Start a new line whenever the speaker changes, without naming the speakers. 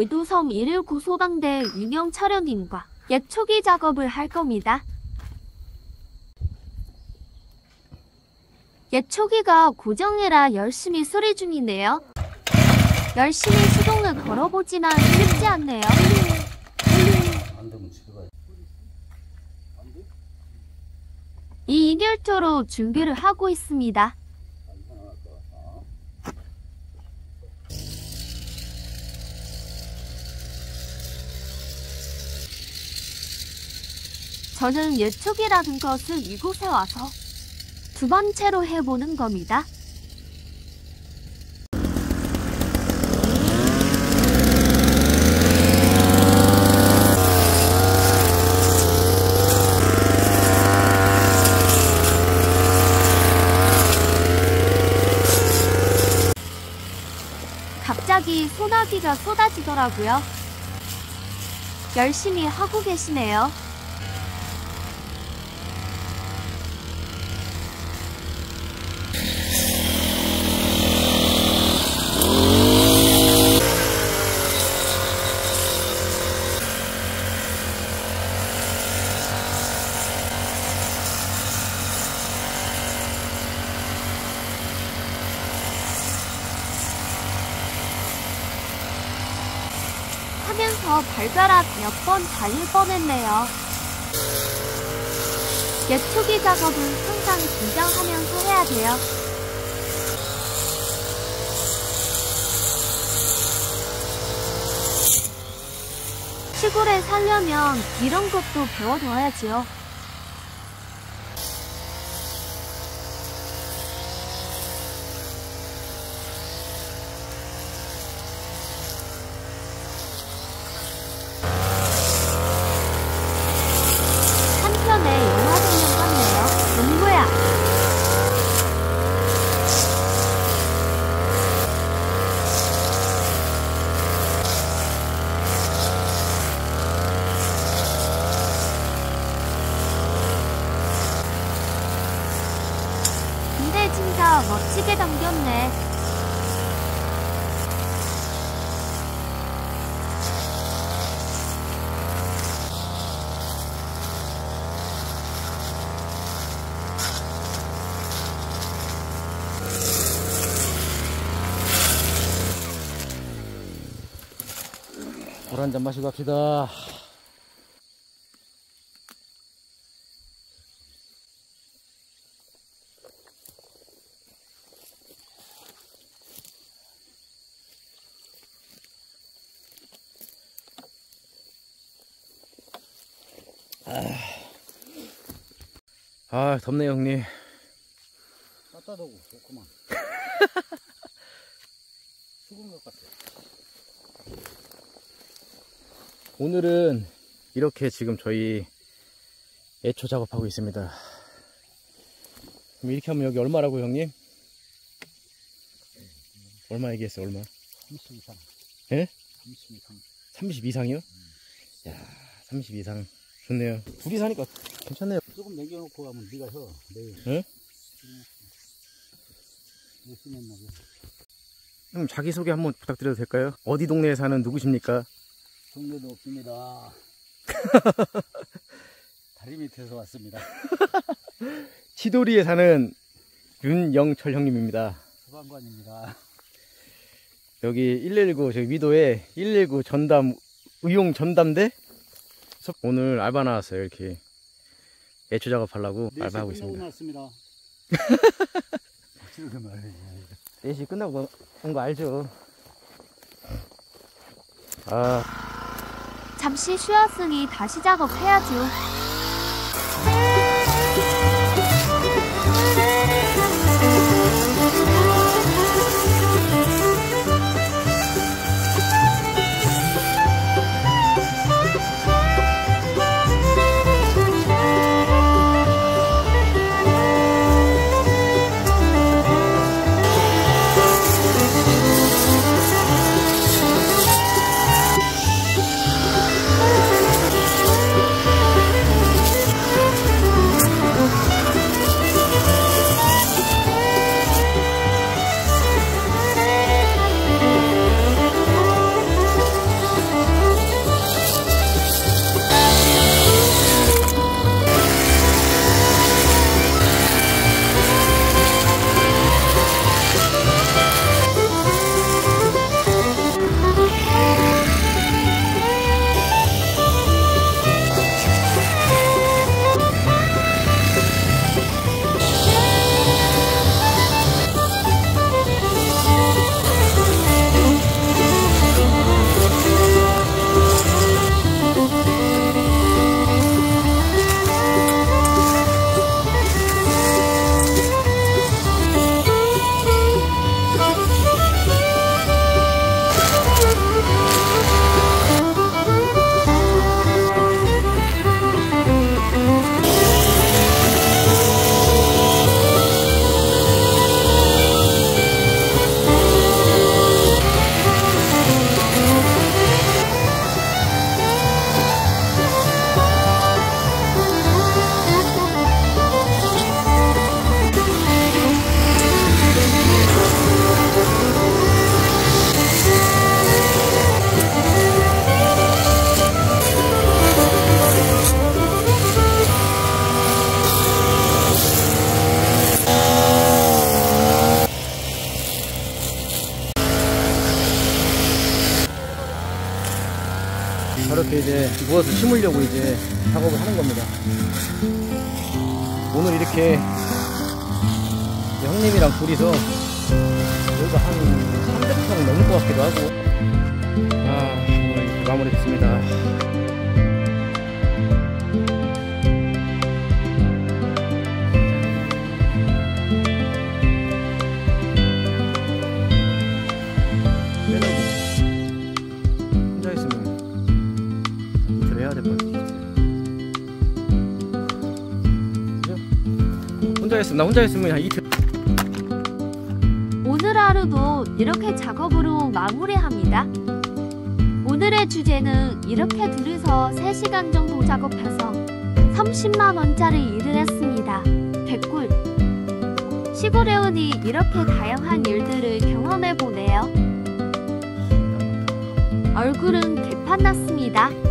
대도섬 119 소방대 윤영철현님과 예초기 작업을 할 겁니다. 예초기가 고정이라 열심히 수리 중이네요. 열심히 시동을 걸어보지만 쉽지 않네요. 이 이결토로 준비를 하고 있습니다. 저는 예초기라는 것을 이곳에 와서 두 번째로 해보는 겁니다. 갑자기 소나기가 쏟아지더라고요. 열심히 하고 계시네요. 하면서 발가락 몇 번 달릴 뻔했네요. 예초기 작업은 항상 긴장하면서 해야 돼요. 시골에 살려면 이런 것도 배워둬야지요. 근데 진짜 멋지게 담겼네.
물 한잔 마시고 갑시다. 아, 덥네요, 형님.
따뜻하고 좋구만. 죽은 것 같아.
오늘은 이렇게 지금 저희 애초 작업하고 있습니다. 그럼 이렇게 하면 여기 얼마라고, 형님? 얼마 얘기했어요, 얼마?
30 이상.
예?
30 이상.
30 이상이요? 야, 30 이상. 좋네요. 둘이 사니까 괜찮네요.
조금 남겨놓고 가면 네가 혀. 내일.
예?
열심히 했나 봐.
형, 자기소개 한번 부탁드려도 될까요? 어디 동네에 사는 누구십니까?
동네도 없습니다. 다리 밑에서 왔습니다.
치도리에 사는 윤영철 형님입니다.
소방관입니다.
여기 119 저기 위도에 119 전담 의용 전담대 오늘 알바 나왔어요. 이렇게 애초 작업하려고 알바하고 있습니다.
나왔습니다.
4시 끝나고 온 거 알죠? 아,
잠시 쉬었으니 다시 작업해야죠.
이렇게 이제 무엇을 심으려고 이제 작업을 하는 겁니다. 오늘 이렇게 형님이랑 둘이서 여기가 한 300평 넘을 것 같기도 하고, 오늘 이렇게 마무리 됐습니다. 혼자 있으면 이틀 해야 될 것 같아. 나 혼자 있으면 한 이틀.
오늘 하루도 이렇게 작업으로 마무리합니다. 오늘의 주제는 이렇게 둘이서 3시간 정도 작업해서 30만원짜리 일을 했습니다. 개꿀. 시골에 오니 이렇게 다양한 일들을 경험해보네요. 얼굴은 개판났습니다.